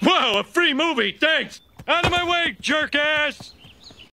Whoa, a free movie, thanks! Out of my way, jerkass!